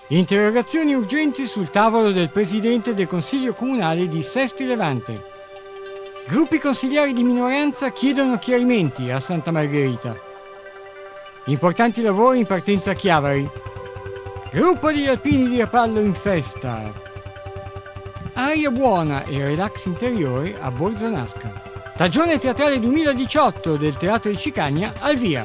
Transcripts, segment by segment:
Interrogazioni urgenti sul tavolo del Presidente del Consiglio Comunale di Sesti Levante. Gruppi consigliari di minoranza chiedono chiarimenti a Santa Margherita. Importanti lavori in partenza a Chiavari. Gruppo degli alpini di Rapallo in festa. Aria buona e relax interiore a Borzanasca. Stagione teatrale 2018 del Teatro di Cicagna al via.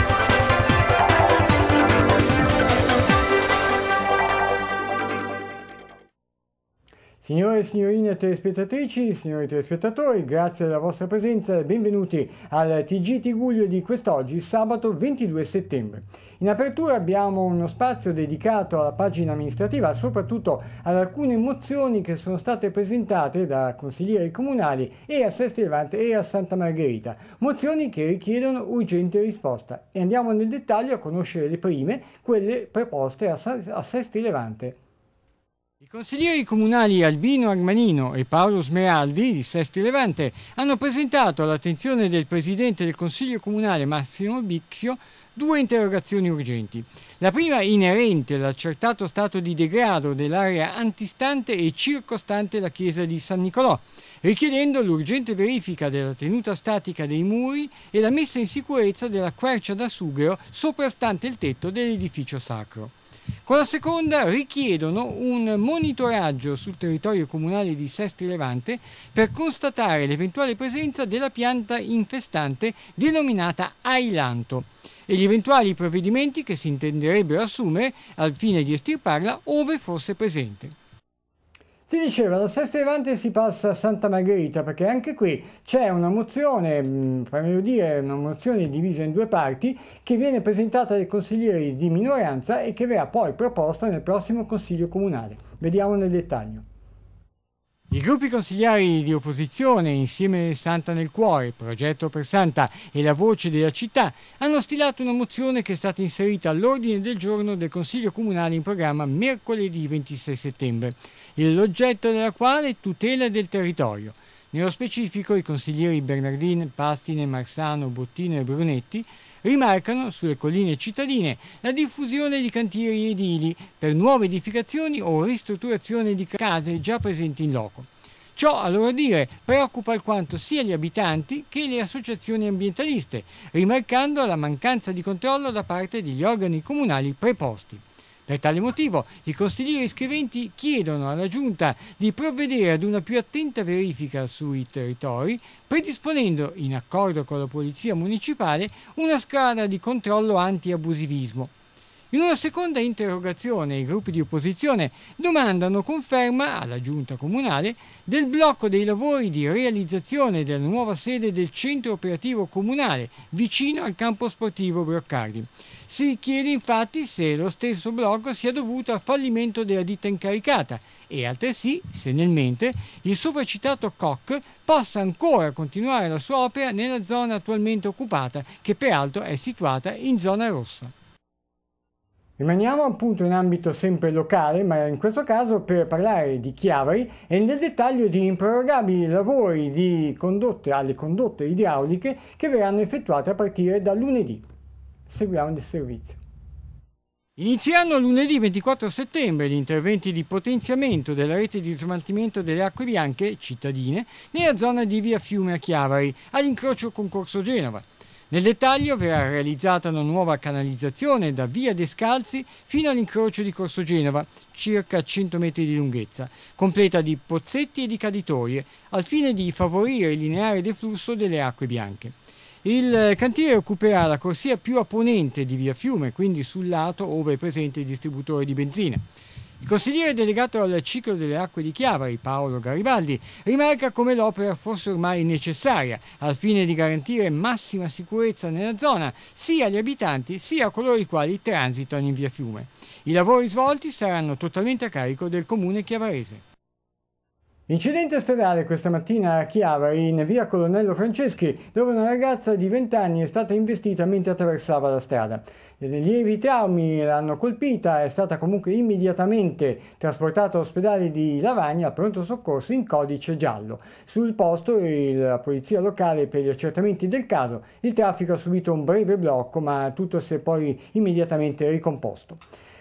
Signore e signorine telespettatrici, signori telespettatori, grazie della vostra presenza e benvenuti al TG Tigullio di quest'oggi, sabato 22 settembre. In apertura abbiamo uno spazio dedicato alla pagina amministrativa, soprattutto ad alcune mozioni che sono state presentate da consiglieri comunali e a Sesti Levante e a Santa Margherita, mozioni che richiedono urgente risposta. E andiamo nel dettaglio a conoscere le prime, quelle preposte a Sesti Levante. I consiglieri comunali Albino Armanino e Paolo Smeraldi di Sesti Levante hanno presentato all'attenzione del Presidente del Consiglio Comunale Massimo Bixio due interrogazioni urgenti. La prima inerente all'accertato stato di degrado dell'area antistante e circostante la chiesa di San Nicolò, richiedendo l'urgente verifica della tenuta statica dei muri e la messa in sicurezza della quercia da sughero soprastante il tetto dell'edificio sacro. Con la seconda richiedono un monitoraggio sul territorio comunale di Sesti Levante per constatare l'eventuale presenza della pianta infestante denominata ailanto e gli eventuali provvedimenti che si intenderebbero assumere al fine di estirparla ove fosse presente. Si diceva, da Sesti Levante si passa a Santa Margherita, perché anche qui c'è una mozione, per meglio dire una mozione divisa in due parti, che viene presentata dai consiglieri di minoranza e che verrà poi proposta nel prossimo Consiglio Comunale. Vediamo nel dettaglio. I gruppi consigliari di opposizione, insieme Santa nel Cuore, Progetto per Santa e La Voce della Città, hanno stilato una mozione che è stata inserita all'ordine del giorno del Consiglio Comunale in programma mercoledì 26 settembre, l'oggetto della quale è tutela del territorio. Nello specifico i consiglieri Bernardin, Pastine, Marsano, Bottino e Brunetti rimarcano sulle colline cittadine la diffusione di cantieri edili per nuove edificazioni o ristrutturazione di case già presenti in loco. Ciò, a loro dire, preoccupa alquanto sia gli abitanti che le associazioni ambientaliste, rimarcando la mancanza di controllo da parte degli organi comunali preposti. Per tale motivo, i consiglieri scriventi chiedono alla Giunta di provvedere ad una più attenta verifica sui territori, predisponendo, in accordo con la Polizia Municipale, una scala di controllo anti-abusivismo. In una seconda interrogazione, i gruppi di opposizione domandano conferma alla Giunta Comunale del blocco dei lavori di realizzazione della nuova sede del Centro Operativo Comunale, vicino al campo sportivo Broccardi. Si chiede infatti se lo stesso blocco sia dovuto al fallimento della ditta incaricata e altresì se nel mentre il sopracitato COC possa ancora continuare la sua opera nella zona attualmente occupata, che peraltro è situata in zona rossa. Rimaniamo appunto in ambito sempre locale, ma in questo caso per parlare di Chiavari e nel dettaglio di improrogabili lavori di condotte alle condotte idrauliche che verranno effettuate a partire da lunedì. Seguiamo il servizio. Inizieranno lunedì 24 settembre gli interventi di potenziamento della rete di smaltimento delle acque bianche cittadine nella zona di via Fiume a Chiavari, all'incrocio con Corso Genova. Nel dettaglio verrà realizzata una nuova canalizzazione da via Descalzi fino all'incrocio di Corso Genova, circa 100 metri di lunghezza, completa di pozzetti e di caditoie, al fine di favorire il lineare deflusso delle acque bianche. Il cantiere occuperà la corsia più a ponente di via Fiume, quindi sul lato ove è presente il distributore di benzina. Il consigliere delegato al ciclo delle acque di Chiavari, Paolo Garibaldi, rimarca come l'opera fosse ormai necessaria al fine di garantire massima sicurezza nella zona sia agli abitanti sia a coloro i quali transitano in via Fiume. I lavori svolti saranno totalmente a carico del comune chiavarese. Incidente stradale questa mattina a Chiavari, in via Colonnello Franceschi, dove una ragazza di 20 anni è stata investita mentre attraversava la strada. Lievi traumi l'hanno colpita, è stata comunque immediatamente trasportata all'ospedale di Lavagna al pronto soccorso in codice giallo. Sul posto la polizia locale per gli accertamenti del caso. Il traffico ha subito un breve blocco, ma tutto si è poi immediatamente ricomposto.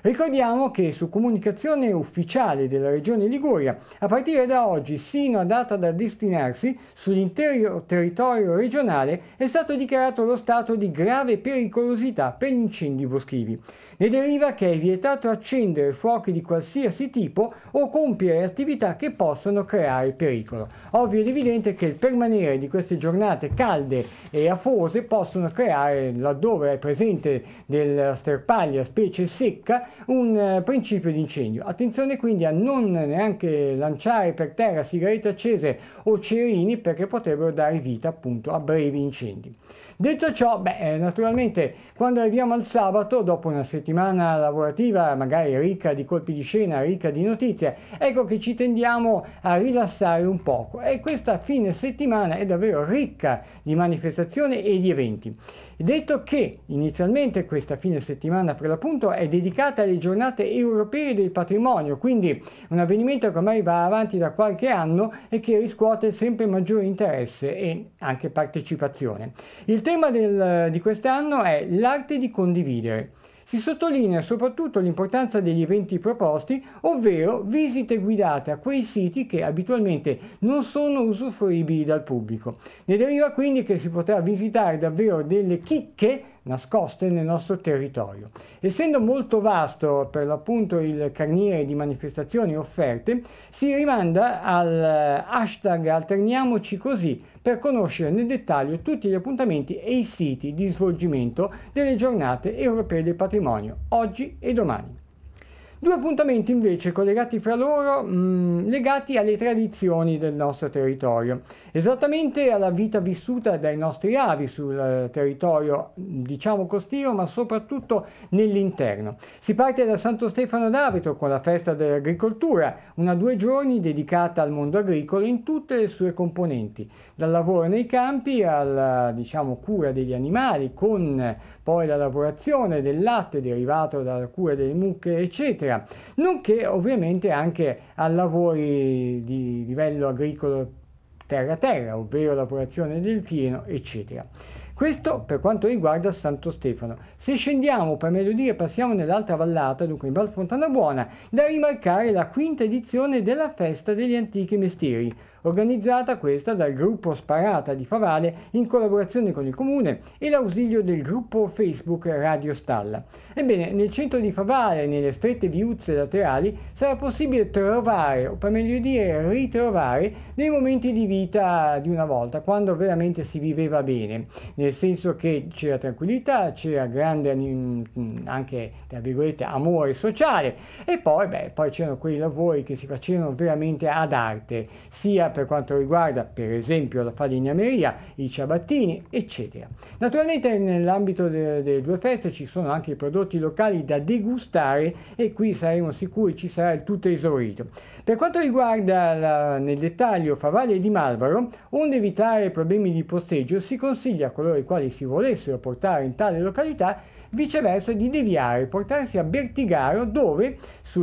Ricordiamo che su comunicazione ufficiale della Regione Liguria, a partire da oggi, sino a data da destinarsi, sull'intero territorio regionale è stato dichiarato lo stato di grave pericolosità per gli incendi boschivi. Ne deriva che è vietato accendere fuochi di qualsiasi tipo o compiere attività che possano creare pericolo. Ovvio ed evidente che il permanere di queste giornate calde e afose possono creare, laddove è presente della sterpaglia specie secca, un principio di incendio. Attenzione quindi a non neanche lanciare per terra sigarette accese o cerini, perché potrebbero dare vita appunto a brevi incendi. Detto ciò, naturalmente quando arriviamo al sabato, dopo una settimana lavorativa magari ricca di colpi di scena, ricca di notizie, ecco che ci tendiamo a rilassare un poco, e questa fine settimana è davvero ricca di manifestazioni e di eventi. Detto che inizialmente questa fine settimana per l'appunto è dedicata alle giornate europee del patrimonio, quindi un avvenimento che ormai va avanti da qualche anno e che riscuote sempre maggiore interesse e anche partecipazione. Il tema di quest'anno è l'arte di condividere. Si sottolinea soprattutto l'importanza degli eventi proposti, ovvero visite guidate a quei siti che abitualmente non sono usufruibili dal pubblico. Ne deriva quindi che si potrà visitare davvero delle chicche nascoste nel nostro territorio. Essendo molto vasto per l'appunto il carniere di manifestazioni offerte, si rimanda al hashtag Alterniamoci Così per conoscere nel dettaglio tutti gli appuntamenti e i siti di svolgimento delle giornate europee del patrimonio, oggi e domani. Due appuntamenti invece collegati fra loro, legati alle tradizioni del nostro territorio, esattamente alla vita vissuta dai nostri avi sul territorio, diciamo costiero, ma soprattutto nell'interno. Si parte da Santo Stefano d'Avito con la festa dell'agricoltura, una 2 giorni dedicata al mondo agricolo in tutte le sue componenti, dal lavoro nei campi alla, cura degli animali, con poi la lavorazione del latte derivato dalla cura delle mucche, eccetera, nonché ovviamente anche a lavori di livello agricolo terra-terra, ovvero lavorazione del fieno, eccetera. Questo per quanto riguarda Santo Stefano. Se scendiamo, per meglio dire, passiamo nell'altra vallata, dunque in Val Fontana Buona, da rimarcare la 5ª edizione della Festa degli Antichi Mestieri, organizzata questa dal gruppo Sparata di Favale in collaborazione con il comune e l'ausilio del gruppo Facebook Radio Stalla. Ebbene, nel centro di Favale, nelle strette viuzze laterali, sarà possibile trovare, o per meglio dire ritrovare, dei momenti di vita di una volta, quando veramente si viveva bene, nel senso che c'era tranquillità, c'era grande anche, tra virgolette, amore sociale, e poi c'erano quei lavori che si facevano veramente ad arte, sia per quanto riguarda per esempio la falegnameria, i ciabattini, eccetera. Naturalmente nell'ambito delle due feste ci sono anche i prodotti locali da degustare, e qui saremo sicuri ci sarà il tutto esaurito. Per quanto riguarda nel dettaglio Favale di Malvaro, onde evitare problemi di posteggio, si consiglia a coloro i quali si volessero portare in tale località viceversa di deviare, portarsi a Bertigaro, dove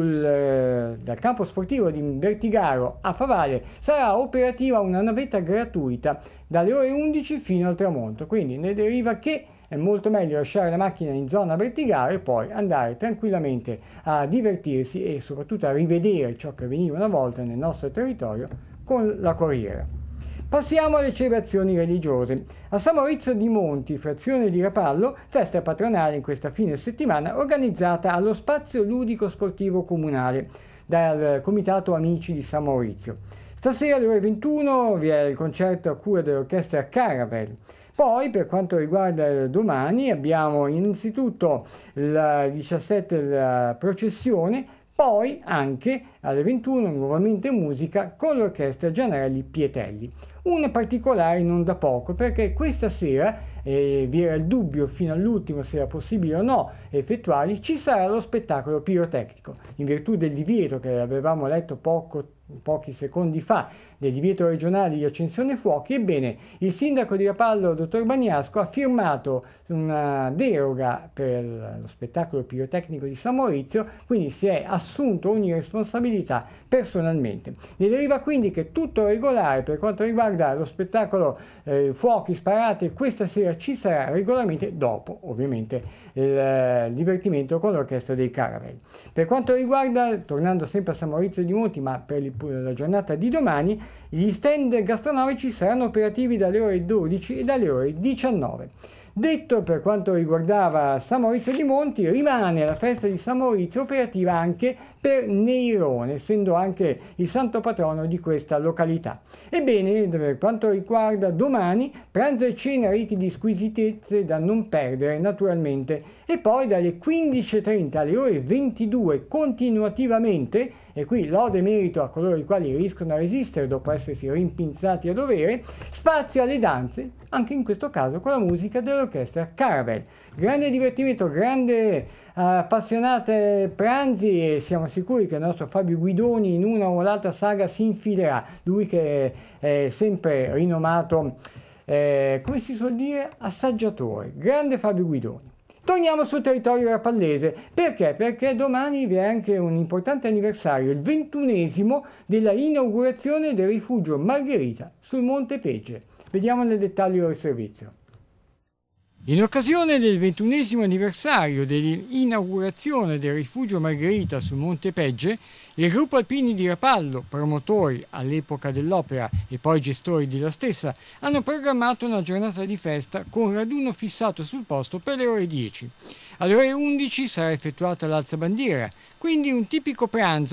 dal campo sportivo di Bertigaro a Favale sarà operativa una navetta gratuita dalle ore 11 fino al tramonto, quindi ne deriva che è molto meglio lasciare la macchina in zona Bertigaro e poi andare tranquillamente a divertirsi e soprattutto a rivedere ciò che veniva una volta nel nostro territorio con la corriera. Passiamo alle celebrazioni religiose. A San Maurizio di Monti, frazione di Rapallo, festa patronale in questa fine settimana organizzata allo Spazio Ludico Sportivo Comunale dal Comitato Amici di San Maurizio. Stasera alle ore 21 vi è il concerto a cura dell'orchestra Caravel. Poi, per quanto riguarda domani, abbiamo innanzitutto il 17 la processione, poi anche alle 21 nuovamente musica con l'orchestra Gianarelli Pietelli. Un particolare non da poco, perché questa sera, vi era il dubbio fino all'ultimo se era possibile o no effettuarli, ci sarà lo spettacolo pirotecnico. In virtù del divieto che avevamo letto poco pochi secondi fa del divieto regionale di accensione fuochi. Ebbene, il sindaco di Rapallo, dottor Bagnasco, ha firmato una deroga per lo spettacolo pirotecnico di San Maurizio, quindi si è assunto ogni responsabilità personalmente. Ne deriva quindi che tutto regolare per quanto riguarda lo spettacolo fuochi sparate. Questa sera ci sarà regolarmente, dopo ovviamente il divertimento con l'orchestra dei Caravel. Per quanto riguarda, tornando sempre a San Maurizio di Monti, ma per la giornata di domani, gli stand gastronomici saranno operativi dalle ore 12 e dalle ore 19. Detto per quanto riguardava San Maurizio di Monti, rimane la festa di San Maurizio operativa anche per Neirone, essendo anche il santo patrono di questa località. Ebbene, per quanto riguarda domani, pranzo e cena ricchi di squisitezze da non perdere naturalmente, e poi dalle 15:30 alle ore 22 continuativamente, e qui lode e merito a coloro i quali riescono a resistere dopo essersi rimpinzati a dovere, spazio alle danze, anche in questo caso con la musica dell'orchestra Caravel. Grande divertimento, grande appassionate pranzi, e siamo sicuri che il nostro Fabio Guidoni in una o l'altra saga si infilerà, lui che è sempre rinomato, come si suol dire, assaggiatore. Grande Fabio Guidoni. Torniamo sul territorio rapallese. Perché? Perché domani vi è anche un importante anniversario, il 21esimo della inaugurazione del rifugio Margherita sul Monte Pegge. Vediamo nel dettaglio il servizio. In occasione del 21esimo anniversario dell'inaugurazione del rifugio Margherita sul Monte Pegge, il gruppo Alpini di Rapallo, promotori all'epoca dell'opera e poi gestori della stessa, hanno programmato una giornata di festa con raduno fissato sul posto per le ore 10. Alle ore 11 sarà effettuata l'alzabandiera, quindi un tipico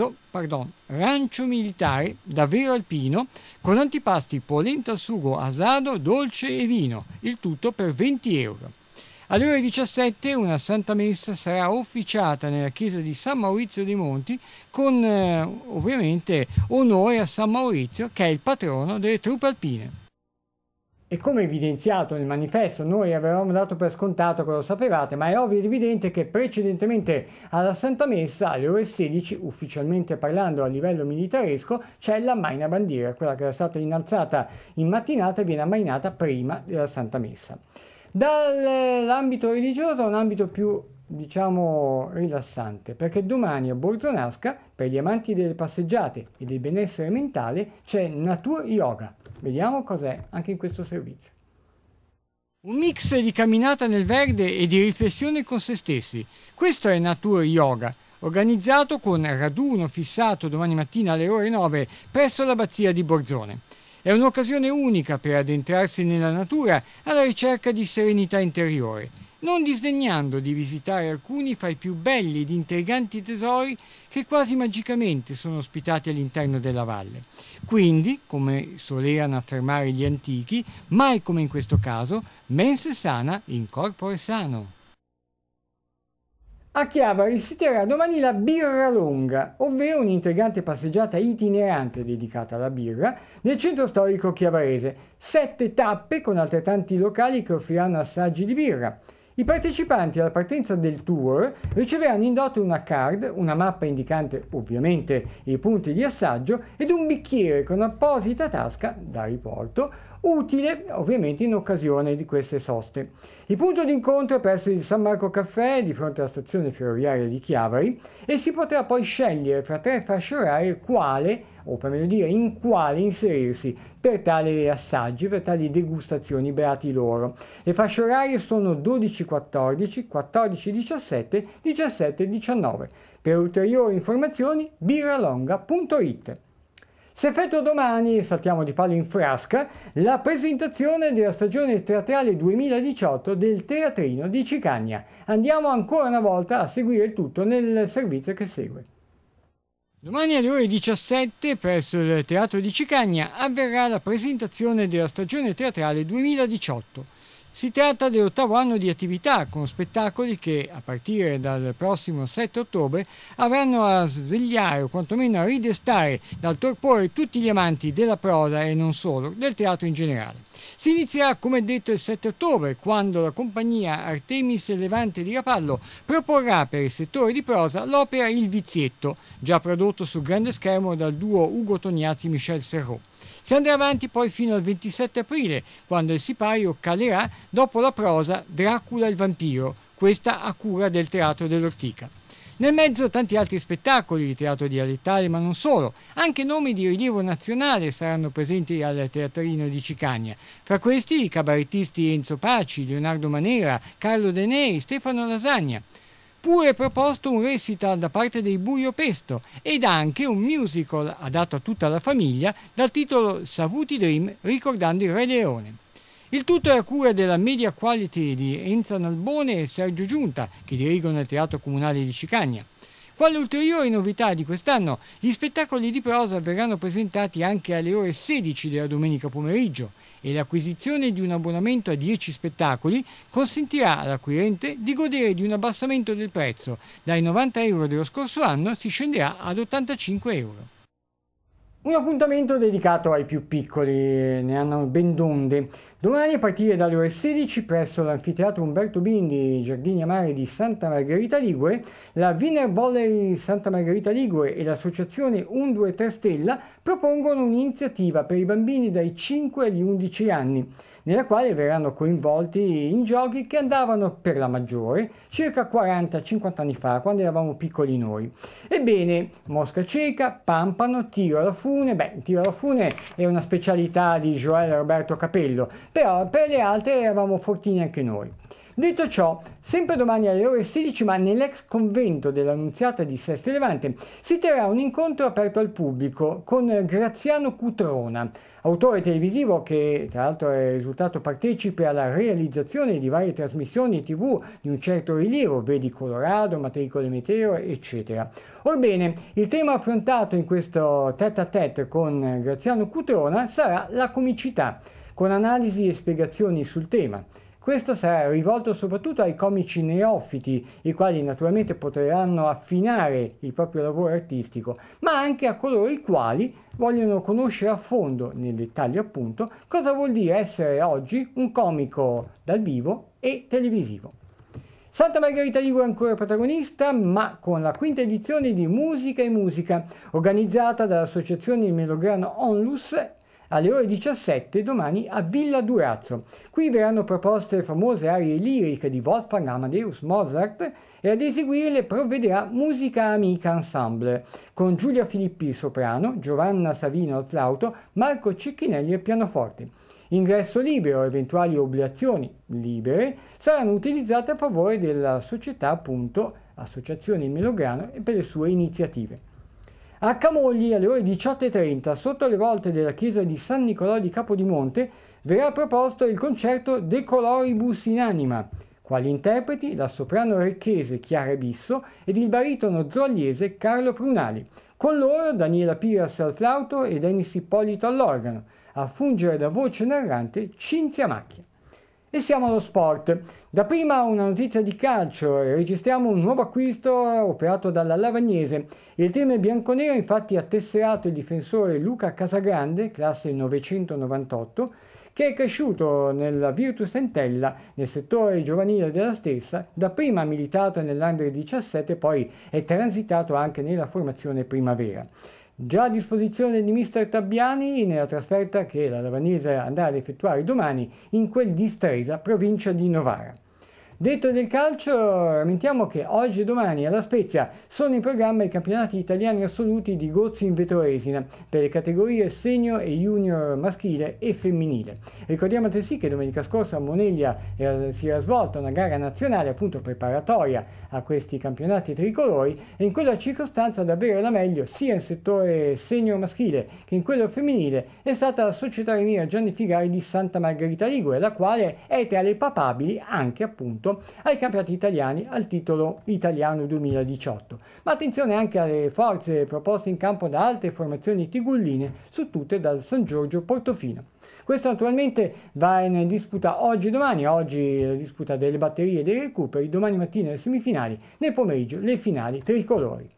rancio militare davvero alpino, con antipasti polenta al sugo, asado, dolce e vino, il tutto per 20 euro. Alle ore 17 una Santa Messa sarà officiata nella chiesa di San Maurizio dei Monti con ovviamente onore a San Maurizio, che è il patrono delle truppe alpine. E come evidenziato nel manifesto, noi avevamo dato per scontato che lo sapevate, ma è ovvio ed evidente che precedentemente alla Santa Messa, alle ore 16, ufficialmente parlando a livello militaresco, c'è la Maina Bandiera, quella che era stata innalzata in mattinata e viene ammainata prima della Santa Messa. Dall'ambito religioso a un ambito più, diciamo, rilassante, perché domani a Borzonasca, per gli amanti delle passeggiate e del benessere mentale, c'è Natur Yoga. Vediamo cos'è anche in questo servizio. Un mix di camminata nel verde e di riflessione con se stessi. Questo è Natur Yoga, organizzato con raduno fissato domani mattina alle ore 9 presso l'abbazia di Borzone. È un'occasione unica per addentrarsi nella natura alla ricerca di serenità interiore, non disdegnando di visitare alcuni fra i più belli ed intriganti tesori che quasi magicamente sono ospitati all'interno della valle. Quindi, come solevano affermare gli antichi, mai come in questo caso, mens sana in corpore sano. A Chiavari si terrà domani la Birra Longa, ovvero un'intrigante passeggiata itinerante dedicata alla birra nel centro storico chiavarese. 7 tappe con altrettanti locali che offriranno assaggi di birra. I partecipanti alla partenza del tour riceveranno in dote una card, una mappa indicante ovviamente i punti di assaggio ed un bicchiere con apposita tasca da riporto, utile ovviamente in occasione di queste soste. Il punto d'incontro è presso il San Marco Caffè di fronte alla stazione ferroviaria di Chiavari e si potrà poi scegliere fra 3 fasce orarie quale, o per meglio dire in quale inserirsi per tali assaggi, per tali degustazioni, beati loro. Le fasce orarie sono 12-14, 14-17, 17-19. Per ulteriori informazioni birralonga.it. Si effettua domani, saltiamo di palo in frasca, la presentazione della stagione teatrale 2018 del Teatrino di Cicagna. Andiamo ancora una volta a seguire il tutto nel servizio che segue. Domani alle ore 17 presso il Teatro di Cicagna avverrà la presentazione della stagione teatrale 2018. Si tratta dell'8° anno di attività, con spettacoli che, a partire dal prossimo 7 ottobre, avranno a svegliare o quantomeno a ridestare dal torpore tutti gli amanti della prosa e non solo, del teatro in generale. Si inizierà, come detto, il 7 ottobre, quando la compagnia Artemis Levante di Rapallo proporrà per il settore di prosa l'opera Il Vizietto, già prodotto sul grande schermo dal duo Ugo Tognazzi-Michel Serrault. Si andrà avanti poi fino al 27 aprile, quando il sipario calerà dopo la prosa Dracula il vampiro, questa a cura del Teatro dell'Ortica. Nel mezzo tanti altri spettacoli di teatro dialettale, ma non solo. Anche nomi di rilievo nazionale saranno presenti al Teatrino di Cicagna. Fra questi i cabarettisti Enzo Paci, Leonardo Manera, Carlo De Neri, Stefano Lasagna. Pure proposto un recital da parte dei Buio Pesto ed anche un musical adatto a tutta la famiglia dal titolo Savuti Dream, ricordando il Re Leone. Il tutto è a cura della Media Quality di Enza Nalbone e Sergio Giunta, che dirigono il Teatro Comunale di Cicagna. Quale ulteriore novità di quest'anno, gli spettacoli di prosa verranno presentati anche alle ore 16 della domenica pomeriggio e l'acquisizione di un abbonamento a 10 spettacoli consentirà all'acquirente di godere di un abbassamento del prezzo. Dai 90 euro dello scorso anno si scenderà ad 85 euro. Un appuntamento dedicato ai più piccoli, ne hanno ben donde. Domani a partire dalle ore 16 presso l'anfiteatro Umberto Bindi, Giardini Amari di Santa Margherita Ligure, la Wiener Volley Santa Margherita Ligure e l'associazione 123 Stella propongono un'iniziativa per i bambini dai 5 agli 11 anni, nella quale verranno coinvolti in giochi che andavano per la maggiore circa 40-50 anni fa, quando eravamo piccoli noi. Ebbene, mosca cieca, pampano, tiro alla fune. Tiro alla fune è una specialità di Joel Roberto Capello, però per le altre eravamo fortini anche noi. Detto ciò, sempre domani alle ore 16, ma nell'ex convento dell'Annunziata di Seste Levante, si terrà un incontro aperto al pubblico con Graziano Cutrona, autore televisivo che tra l'altro è risultato partecipe alla realizzazione di varie trasmissioni TV di un certo rilievo, vedi Colorado, Matricole Meteo, eccetera. Orbene, il tema affrontato in questo tête-à-tête con Graziano Cutrona sarà la comicità, con analisi e spiegazioni sul tema. Questo sarà rivolto soprattutto ai comici neofiti, i quali naturalmente potranno affinare il proprio lavoro artistico, ma anche a coloro i quali vogliono conoscere a fondo, nel dettaglio appunto, cosa vuol dire essere oggi un comico dal vivo e televisivo. Santa Margherita Ligure è ancora protagonista, ma con la quinta edizione di Musica e Musica, organizzata dall'associazione Il Melograno Onlus, alle ore 17 domani a Villa Durazzo. Qui verranno proposte famose arie liriche di Wolfgang Amadeus Mozart e ad eseguirle provvederà Musica Amica Ensemble, con Giulia Filippi soprano, Giovanna Savino al flauto, Marco Cecchinelli al pianoforte. Ingresso libero, eventuali oblazioni libere saranno utilizzate a favore della società, appunto, Associazione Il Melograno, e per le sue iniziative. A Camogli alle ore 18:30, sotto le volte della chiesa di San Nicolò di Capodimonte, verrà proposto il concerto De Coloribus in Anima. Quali interpreti la soprano recchese Chiara Bisso ed il baritono zogliese Carlo Prunali. Con loro Daniela Piras al flauto e Denis Ippolito all'organo. A fungere da voce narrante Cinzia Macchia. E siamo allo sport. Dapprima una notizia di calcio, registriamo un nuovo acquisto operato dalla Lavagnese. Il team bianconero infatti ha tesserato il difensore Luca Casagrande, classe 998, che è cresciuto nella Virtus Entella, nel settore giovanile della stessa, dapprima ha militato nell'Under 17, poi è transitato anche nella formazione primavera. Già a disposizione di mister Tabbiani nella trasferta che la Lavagnese andrà ad effettuare domani in quel di Stresa, provincia di Novara. Detto del calcio, rammentiamo che oggi e domani alla Spezia sono in programma i campionati italiani assoluti di Gozzi in Vetoresina per le categorie senior e junior maschile e femminile. Ricordiamo altresì che domenica scorsa a Moneglia si era svolta una gara nazionale appunto preparatoria a questi campionati tricolori e in quella circostanza davvero la meglio sia in settore senior maschile che in quello femminile è stata la Società Rimira Gianni Figari di Santa Margherita Ligure, la quale è tra le papabili anche appunto ai campionati italiani al titolo italiano 2018. Ma attenzione anche alle forze proposte in campo da altre formazioni tigulline, su tutte dal San Giorgio Portofino. Questo naturalmente va in disputa oggi e domani, oggi la disputa delle batterie e dei recuperi, domani mattina le semifinali, nel pomeriggio le finali tricolori.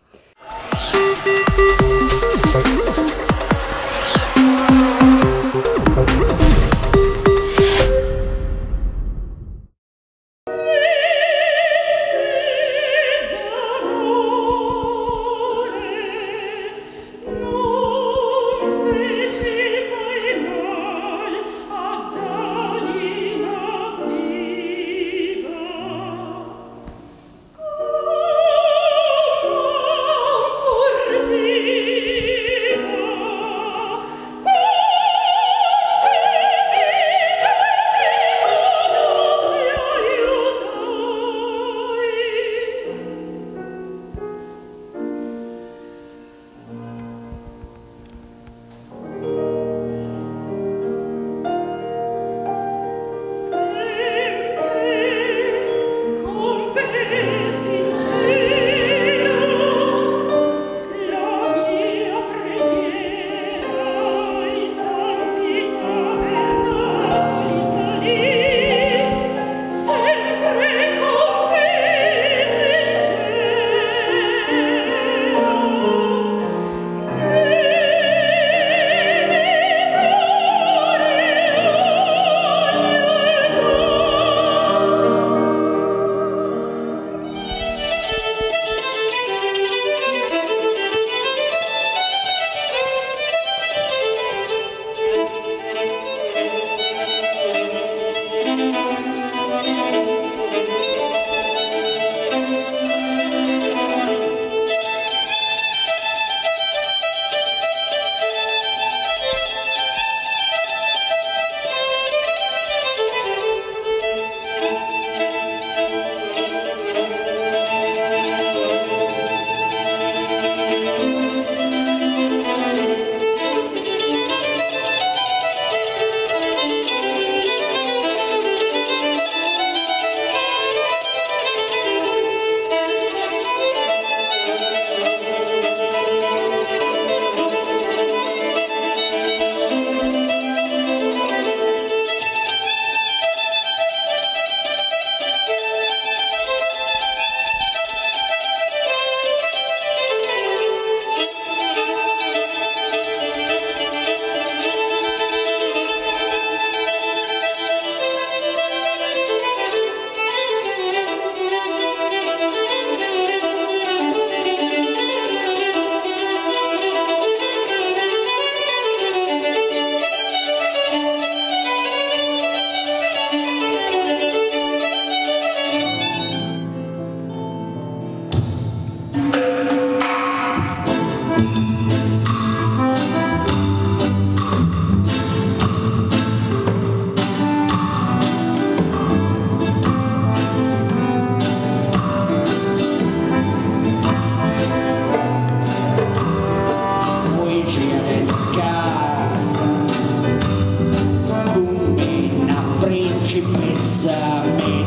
principessa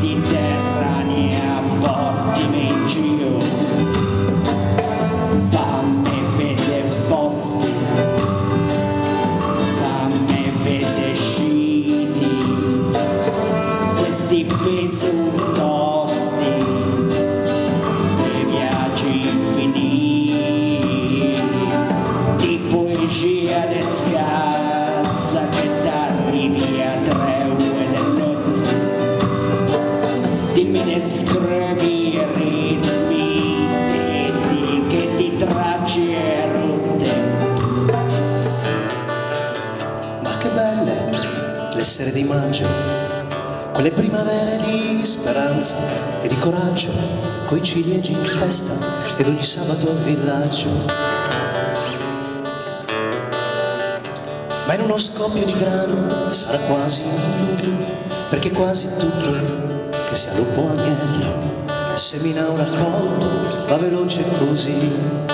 mediterranea, portimi in giro, fammi vedere posti, fammi vedere sciti, questi pesuntosti, dei viaggi infiniti, di poesia de scarsa che t'arrivi a 3 ore del notte, dimmi ne scrivi ritmi tetti che ti tracci e rotte. Ma che belle le sere di maggio, quelle primavere di speranza e di coraggio, coi ciliegi in festa ed ogni sabato al villaggio. Ma in uno scoppio di grano sarà quasi un luglio, perché quasi tutto che sia lupo o agnello semina un raccolto, va veloce così.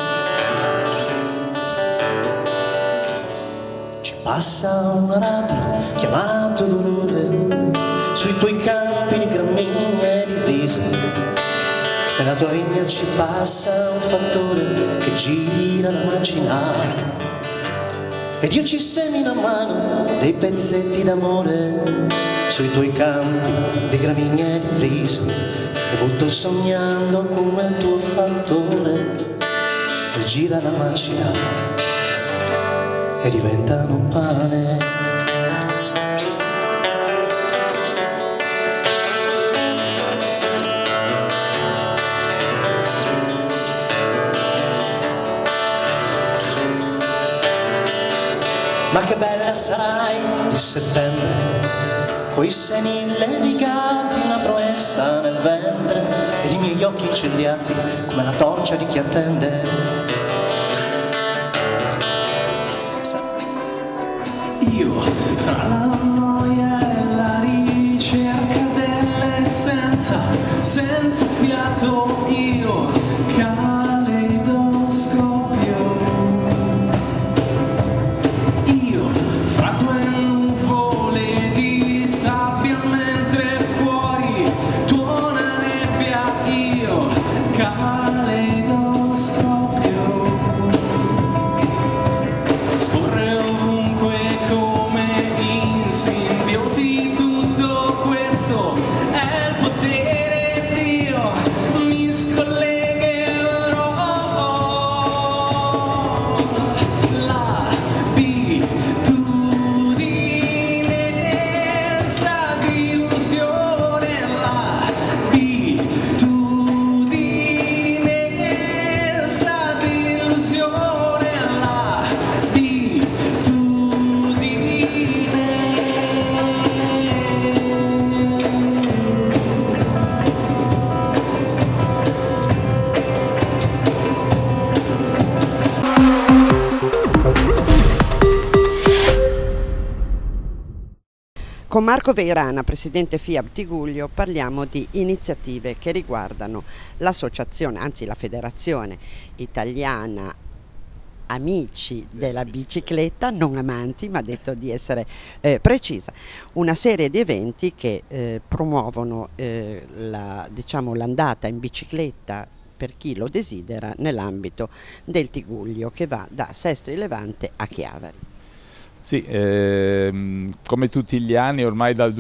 Ci passa un aratro chiamato dolore sui tuoi campi di gramigna e di riso. Nella tua vigna ci passa un fattore che gira la macina. ed io ci semino a mano dei pezzetti d'amore sui tuoi campi di gramigna e riso, e butto sognando come il tuo fattore, e gira la macina e diventano pane. Ma che bella sarai di settembre, coi seni levigati, una promessa nel ventre, ed i miei occhi incendiati come la torcia di chi attende. Io fra la noia e la ricerca dell'essenza, senza fiato io caleidoscopio. Io fra due nuvole di sabbia mentre fuori tuona nebbia, io caleidoscopio. Scorre ovunque come in simbiosi, tutto questo è il potere di Dio, mi scollegherò. L'abitudine sa di illusione, l'abitudine sa di illusione, Con Marco Veirana, presidente FIAB Tigullio, parliamo di iniziative che riguardano l'associazione, anzi la Federazione Italiana Amici della Bicicletta, non amanti, ma detto di essere precisa, una serie di eventi che promuovono l'andata in bicicletta per chi lo desidera nell'ambito del Tigullio, che va da Sestri Levante a Chiavari. Sì, come tutti gli anni, ormai dal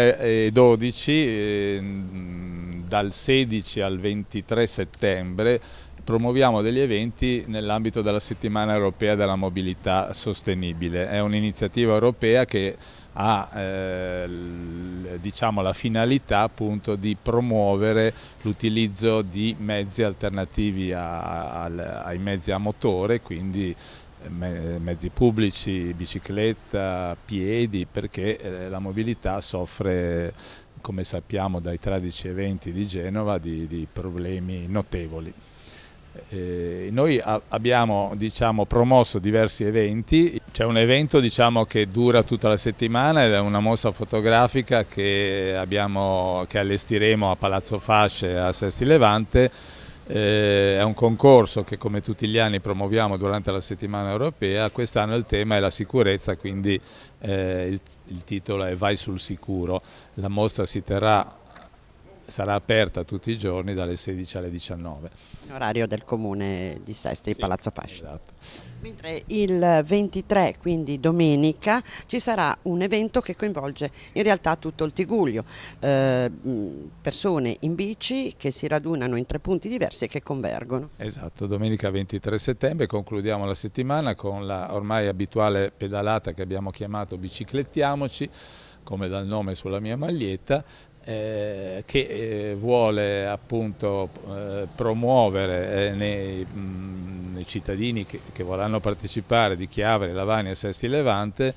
2012, dal 16 al 23 settembre, promuoviamo degli eventi nell'ambito della Settimana Europea della Mobilità Sostenibile. È un'iniziativa europea che ha diciamo, la finalità appunto di promuovere l'utilizzo di mezzi alternativi ai mezzi a motore, quindi mezzi pubblici, bicicletta, piedi, perché la mobilità soffre, come sappiamo dai tragici eventi di Genova, di problemi notevoli. Noi abbiamo promosso diversi eventi. C'è un evento che dura tutta la settimana ed è una mostra fotografica che allestiremo a Palazzo Fasce a Sestri Levante. È un concorso che, come tutti gli anni, promuoviamo durante la settimana europea. Quest'anno il tema è la sicurezza, quindi il titolo è Vai sul sicuro. La mostra sarà aperta tutti i giorni dalle 16 alle 19. In orario del comune di Sestri, sì, Palazzo Fasce. Esatto. Mentre il 23, quindi domenica, ci sarà un evento che coinvolge in realtà tutto il Tigullio, persone in bici che si radunano in 3 punti diversi e che convergono. Esatto, domenica 23 settembre concludiamo la settimana con la ormai abituale pedalata che abbiamo chiamato Biciclettiamoci, come dal nome sulla mia maglietta, che vuole appunto promuovere nei cittadini che vorranno partecipare di Chiavari, Lavagna e Sestri Levante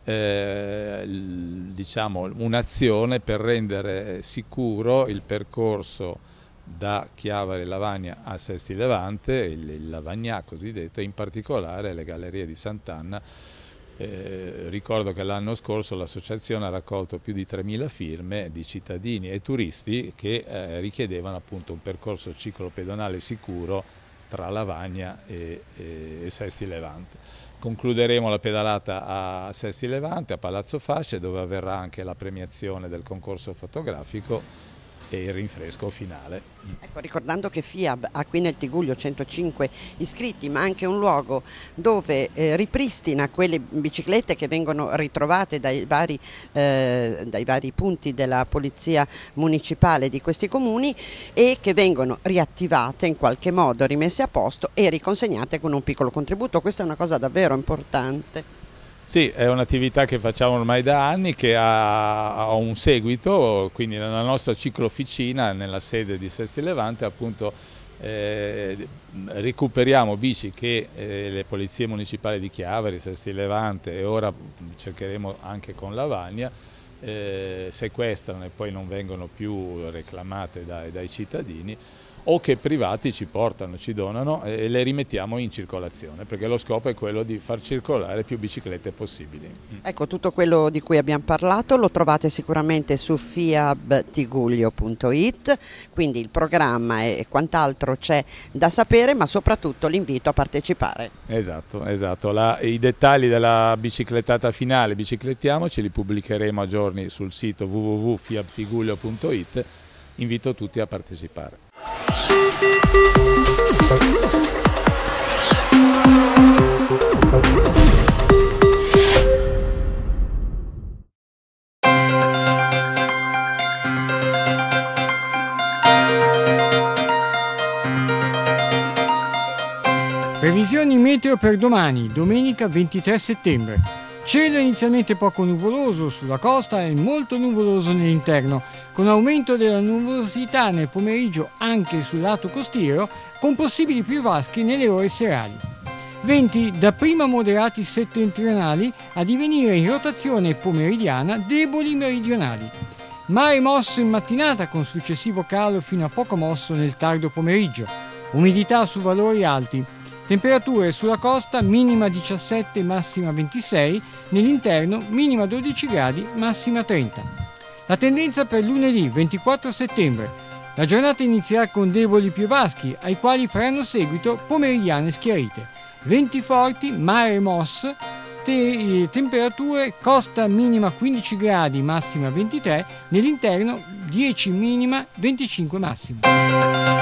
un'azione per rendere sicuro il percorso da Chiavari Lavagna a Sestri Levante, il Lavagnà cosiddetto, in particolare le gallerie di Sant'Anna. Ricordo che l'anno scorso l'associazione ha raccolto più di 3.000 firme di cittadini e turisti che richiedevano appunto un percorso ciclopedonale sicuro tra Lavagna e Sestri Levante. Concluderemo la pedalata a Sestri Levante, a Palazzo Fasce, dove avverrà anche la premiazione del concorso fotografico, e il rinfresco finale. Ecco, ricordando che FIAB ha qui nel Tigullio 105 iscritti, ma anche un luogo dove ripristina quelle biciclette che vengono ritrovate dai vari punti della polizia municipale di questi comuni e che vengono riattivate in qualche modo, rimesse a posto e riconsegnate con un piccolo contributo. Questa è una cosa davvero importante. Sì, è un'attività che facciamo ormai da anni, che ha un seguito, quindi nella nostra ciclofficina, nella sede di Sesti Levante, appunto recuperiamo bici che le polizie municipali di Chiavari, Sesti Levante e ora cercheremo anche con Lavagna, sequestrano e poi non vengono più reclamate dai cittadini, o che privati ci portano, ci donano e le rimettiamo in circolazione, perché lo scopo è quello di far circolare più biciclette possibili. Ecco, tutto quello di cui abbiamo parlato lo trovate sicuramente su fiabtigullio.it, quindi il programma e quant'altro c'è da sapere, ma soprattutto l'invito a partecipare. Esatto. I dettagli della biciclettata finale, Biciclettiamoci, li pubblicheremo a giorni sul sito www.fiabtigullio.it. Invito tutti a partecipare. Previsioni meteo per domani, domenica 23 settembre. Cielo inizialmente poco nuvoloso sulla costa e molto nuvoloso nell'interno, con aumento della nuvolosità nel pomeriggio anche sul lato costiero, con possibili piovaschi nelle ore serali. Venti dapprima moderati settentrionali a divenire in rotazione pomeridiana deboli meridionali. Mare mosso in mattinata con successivo calo fino a poco mosso nel tardo pomeriggio. Umidità su valori alti. Temperature sulla costa minima 17, massima 26, nell'interno minima 12 gradi, massima 30. La tendenza per lunedì 24 settembre. La giornata inizierà con deboli piovaschi, ai quali faranno seguito pomeridiane schiarite. Venti forti, mare mosso, temperature costa minima 15 gradi, massima 23, nell'interno 10 minima, 25 massima.